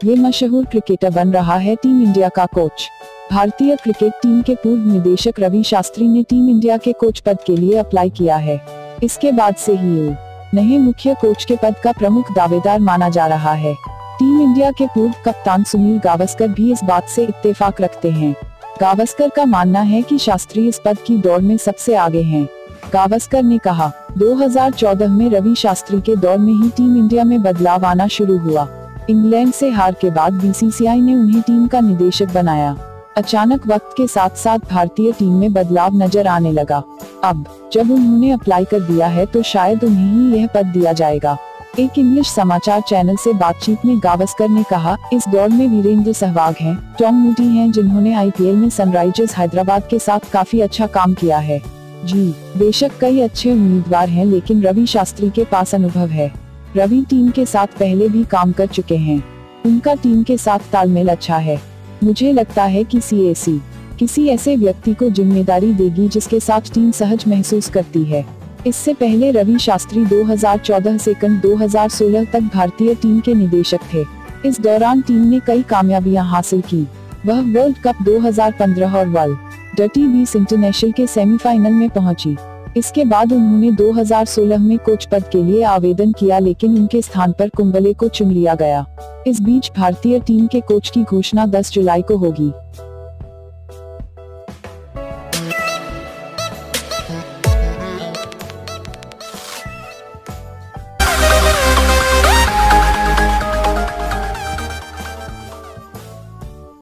ये मशहूर क्रिकेटर बन रहा है टीम इंडिया का कोच। भारतीय क्रिकेट टीम के पूर्व निदेशक रवि शास्त्री ने टीम इंडिया के कोच पद के लिए अप्लाई किया है। इसके बाद से ही वो नए मुख्य कोच के पद का प्रमुख दावेदार माना जा रहा है। टीम इंडिया के पूर्व कप्तान सुनील गावस्कर भी इस बात से इत्तेफाक रखते हैं। गावस्कर का मानना है कि शास्त्री इस पद की दौड़ में सबसे आगे हैं। गावस्कर ने कहा, 2014 में रवि शास्त्री के दौर में ही टीम इंडिया में बदलाव आना शुरू हुआ। इंग्लैंड से हार के बाद बीसीसीआई ने उन्हें टीम का निदेशक बनाया। अचानक वक्त के साथ साथ भारतीय टीम में बदलाव नजर आने लगा। अब जब उन्होंने अप्लाई कर दिया है तो शायद उन्हें ही यह पद दिया जाएगा। एक इंग्लिश समाचार चैनल से बातचीत में गावस्कर ने कहा, इस दौर में वीरेंद्र सहवाग हैं, टॉम मूडी हैं जिन्होंने आईपीएल में सनराइजर्स हैदराबाद के साथ काफी अच्छा काम किया है। जी बेशक कई अच्छे उम्मीदवार हैं, लेकिन रवि शास्त्री के पास अनुभव है। रवि टीम के साथ पहले भी काम कर चुके हैं। उनका टीम के साथ तालमेल अच्छा है। मुझे लगता है कि सीएसी किसी ऐसे व्यक्ति को जिम्मेदारी देगी जिसके साथ टीम सहज महसूस करती है। इससे पहले रवि शास्त्री 2014 से 2016 तक भारतीय टीम के निदेशक थे। इस दौरान टीम ने कई कामयाबियां हासिल की। वह वर्ल्ड कप 2015 और वर्ल्ड टी20 इंटरनेशनल के सेमीफाइनल में पहुंची। इसके बाद उन्होंने 2016 में कोच पद के लिए आवेदन किया, लेकिन उनके स्थान पर कुंबले को चुन लिया गया। इस बीच भारतीय टीम के कोच की घोषणा 10 जुलाई को होगी।